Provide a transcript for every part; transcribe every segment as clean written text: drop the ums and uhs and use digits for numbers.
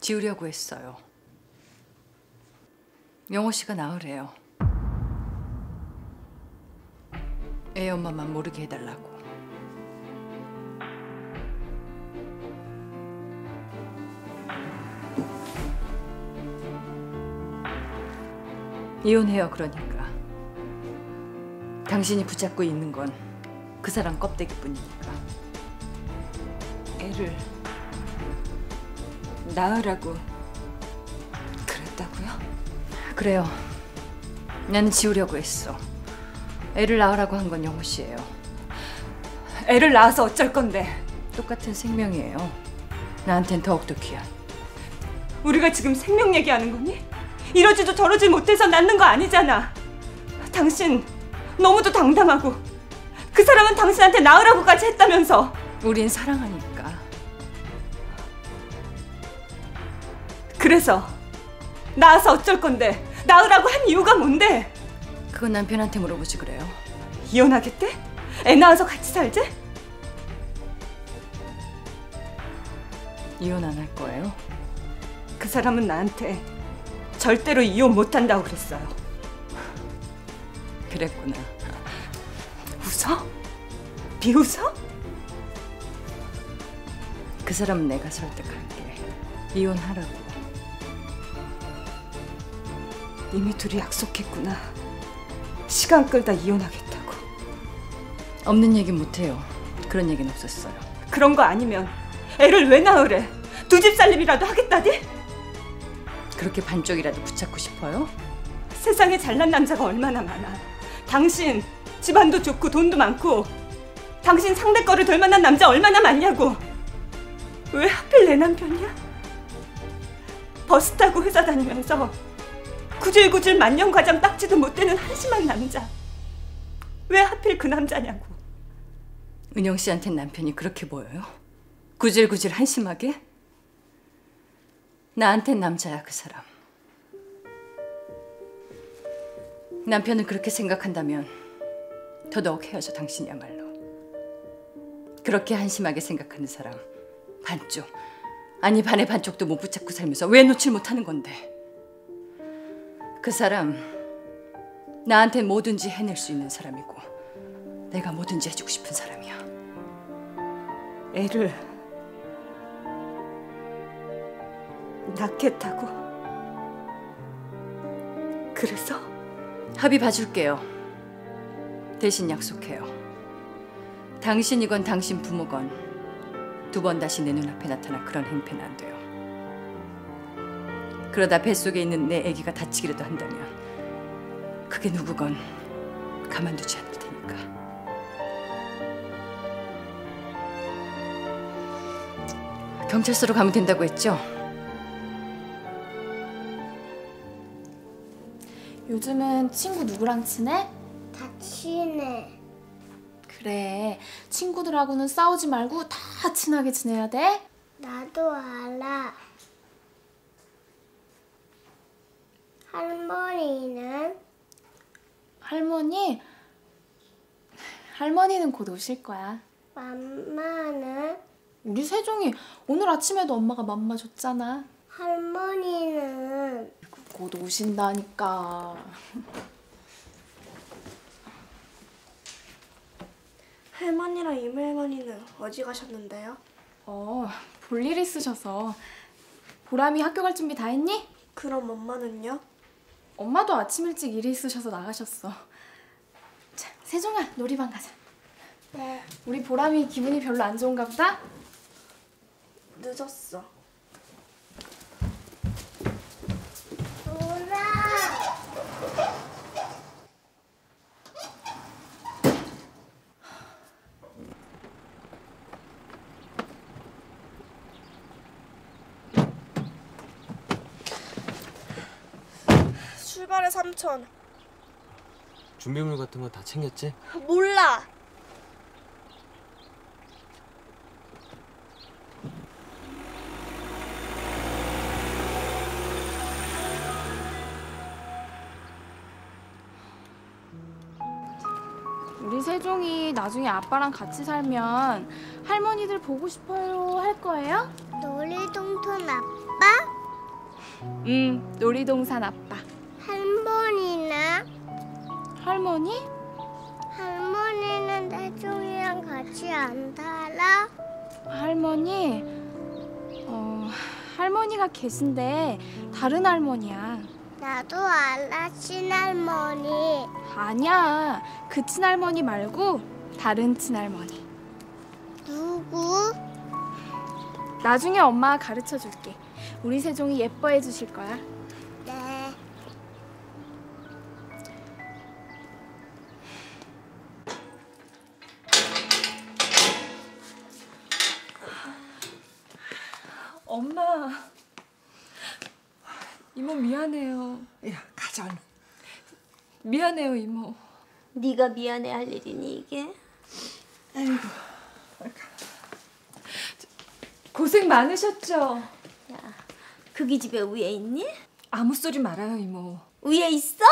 지우려고 했어요. 영호 씨가 나으래요. 애 엄마만 모르게 해달라고. 이혼해요, 그러니까. 당신이 붙잡고 있는 건 그 사람 껍데기뿐이니까. 애를 낳으라고 그랬다고요? 그래요. 나는 지우려고 했어. 애를 낳으라고 한 건 영호 씨예요. 애를 낳아서 어쩔 건데? 똑같은 생명이에요. 나한텐 더욱더 귀한. 우리가 지금 생명 얘기하는 거니? 이러지도 저러지 못해서 낳는 거 아니잖아. 당신 너무도 당당하고 그 사람은 당신한테 낳으라고까지 했다면서. 우린 사랑하니까. 그래서 낳아서 어쩔 건데? 낳으라고 한 이유가 뭔데? 그건 남편한테 물어보지 그래요. 이혼하겠대? 애 낳아서 같이 살지? 이혼 안 할 거예요? 그 사람은 나한테 절대로 이혼 못한다고 그랬어요. 그랬구나. 웃어? 비웃어? 그 사람은 내가 설득할게. 이혼하라고. 이미 둘이 약속했구나. 시간 끌다 이혼하겠다고. 없는 얘기 못해요. 그런 얘기는 없었어요. 그런 거 아니면 애를 왜 낳으래? 두 집 살림이라도 하겠다니? 그렇게 반쪽이라도 붙잡고 싶어요? 세상에 잘난 남자가 얼마나 많아. 당신 집안도 좋고 돈도 많고 당신 상대 거를 될 만한 남자 얼마나 많냐고. 왜 하필 내 남편이야? 버스 타고 회사 다니면서 구질구질 만년과장 딱지도 못 되는 한심한 남자. 왜 하필 그 남자냐고. 은영 씨한텐 남편이 그렇게 보여요? 구질구질 한심하게? 나한텐 남자야, 그 사람. 남편을 그렇게 생각한다면 더더욱 헤어져, 당신이야말로. 그렇게 한심하게 생각하는 사람 반쪽, 아니 반의 반쪽도 못 붙잡고 살면서 왜 놓칠 못하는 건데. 그 사람 나한텐 뭐든지 해낼 수 있는 사람이고 내가 뭐든지 해주고 싶은 사람이야. 애를 낳겠다고? 그래서? 합의 봐줄게요. 대신 약속해요. 당신이건 당신 부모건 두 번 다시 내 눈앞에 나타나 그런 행패는 안 돼요. 그러다 뱃속에 있는 내 아기가 다치기라도 한다면 그게 누구건 가만두지 않을 테니까. 경찰서로 가면 된다고 했죠? 요즘은 친구 누구랑 친해? 다 친해. 그래, 친구들하고는 싸우지 말고 다 친하게 지내야 돼. 나도 알아. 할머니는? 할머니는 곧 오실 거야. 맘마는? 우리 세종이 오늘 아침에도 엄마가 맘마 줬잖아. 할머니는? 곧 오신다니까. 할머니랑 이모할머니는 어디 가셨는데요? 볼일 있으셔서. 보람이 학교 갈 준비 다 했니? 그럼 엄마는요? 엄마도 아침 일찍 일이 있으셔서 나가셨어. 자, 세종아, 놀이방 가자. 네. 우리 보람이 기분이 별로 안 좋은가 보다? 늦었어. 보라! 출발에 3천. 준비물 같은 거 다 챙겼지? 몰라. 우리 세종이 나중에 아빠랑 같이 살면 할머니들 보고 싶어요 할 거예요? 놀이동산 아빠? 놀이동산 아빠. 할머니는? 할머니? 할머니는 태종이랑 같이 안 살아? 할머니? 할머니가 계신데 다른 할머니야. 나도 알아, 친할머니. 아니야. 그 친할머니 말고 다른 친할머니. 누구? 나중에 엄마가 가르쳐 줄게. 우리 세종이 예뻐해 주실 거야. 네. 엄마. 이모 미안해요. 야, 가자 얼른. 미안해요, 이모. 네가 미안해 할 일이니 이게? 아이고. 고생 많으셨죠? 그 기집애 위에 있니? 아무 소리 말아요, 이모. 위에 있어?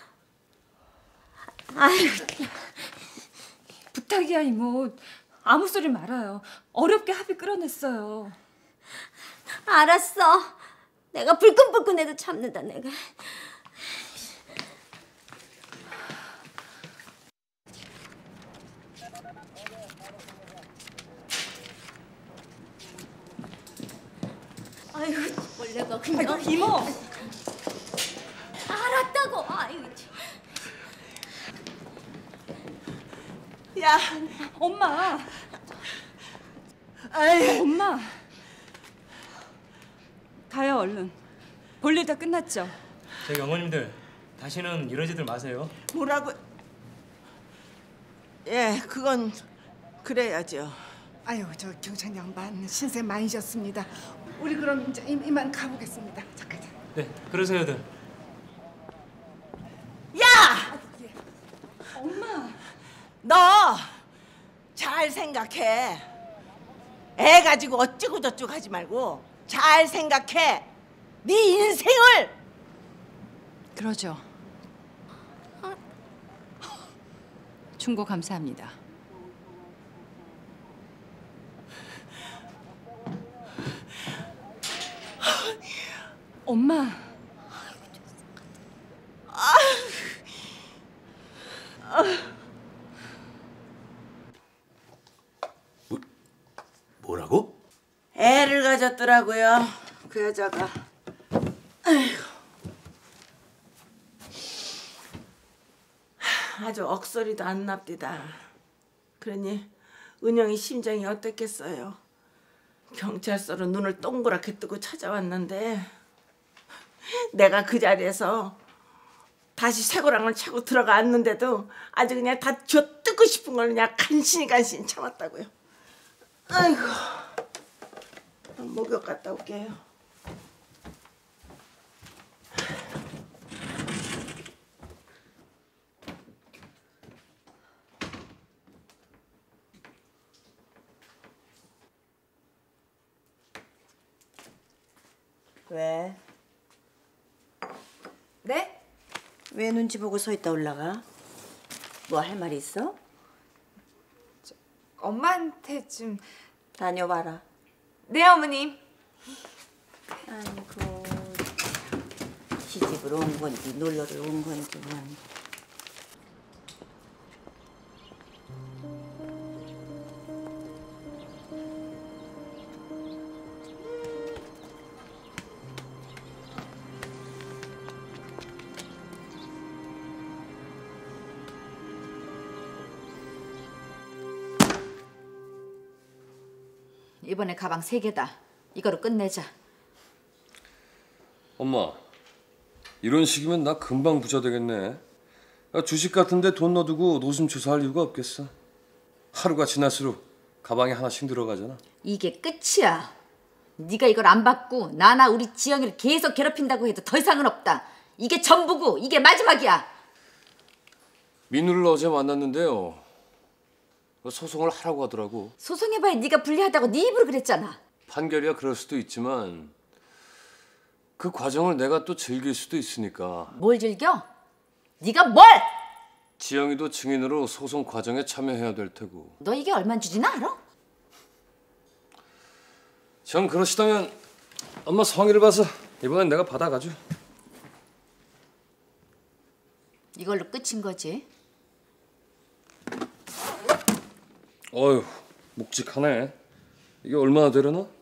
아이고. 부탁이야, 이모. 아무 소리 말아요. 어렵게 합의 끌어냈어요. 알았어. 내가 불끈불끈해도 참는다 내가. 아이고 원래가 그냥. 아이고, 이모. 알았다고. 아이고. 야, 엄마. 아이, 엄마. 가요, 얼른. 볼일 다 끝났죠? 저기 어머님들 다시는 이러지들 마세요. 뭐라고? 예, 그건 그래야죠. 아유, 저 경찰 양반 신세 많이 졌습니다. 우리 그럼 이제 이만 가보겠습니다. 잠깐. 네, 그러세요들. 야! 엄마. 너 잘 생각해. 애 가지고 어쩌고 저쩌고 하지 말고 잘 생각해. 네 인생을. 그러죠. 충고 감사합니다. 엄마. 뭐라고? 애를 가졌더라고요. 그 여자가. 아이고. 아주 억소리도 안 납디다. 그러니 은영이 심정이 어땠겠어요. 경찰서로 눈을 동그랗게 뜨고 찾아왔는데 내가 그 자리에서 다시 쇠고랑을 차고 들어가 앉는데도 아주 그냥 다 쥐어뜯고 싶은 걸 그냥 간신히 참았다고요. 아이고, 목욕 갔다 올게요. 왜? 네? 왜 눈치 보고 서 있다 올라가? 뭐 할 말 있어? 엄마한테 좀. 다녀와라. 네, 어머님. 아이고, 시집을 온 건지 놀러를 온 건지 원. 이번에 가방 3개다. 이거로 끝내자. 엄마, 이런 식이면 나 금방 부자 되겠네. 야, 주식 같은데 돈 넣어두고 노심초사할 이유가 없겠어. 하루가 지날수록 가방에 하나씩 들어가잖아. 이게 끝이야. 네가 이걸 안 받고 나나 우리 지영이를 계속 괴롭힌다고 해도 더 이상은 없다. 이게 전부고 이게 마지막이야. 민우를 어제 만났는데요. 소송을 하라고 하더라고. 소송해봐야 네가 불리하다고 네 입으로 그랬잖아. 판결이야 그럴 수도 있지만 그 과정을 내가 또 즐길 수도 있으니까. 뭘 즐겨? 네가 뭘? 지영이도 증인으로 소송 과정에 참여해야 될 테고. 너 이게 얼만 줄이나 알아? 전 그러시다면 엄마 성의를 봐서 이번엔 내가 받아가죠. 이걸로 끝인 거지? 어휴, 묵직하네. 이게 얼마나 되려나?